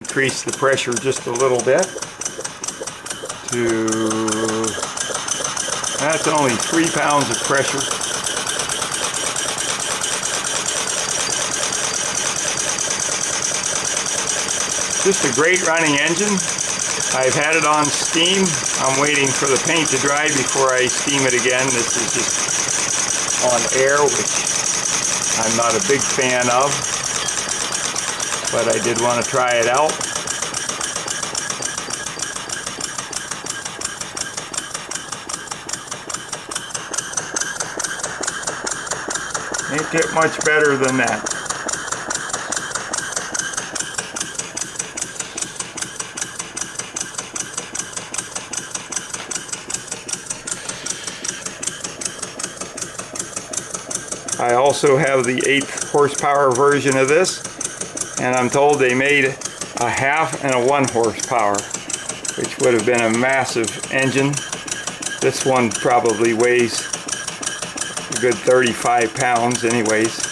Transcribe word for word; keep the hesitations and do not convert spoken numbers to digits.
decrease the pressure just a little bit to, that's only three pounds of pressure. Just a great running engine. I've had it on steam. I'm waiting for the paint to dry before I steam it again. This is just on air, which I'm not a big fan of, but I did want to try it out. Can't get much better than that. I also have the eight horsepower version of this, and I'm told they made a half and a one horsepower, which would have been a massive engine. This one probably weighs a good thirty-five pounds anyways.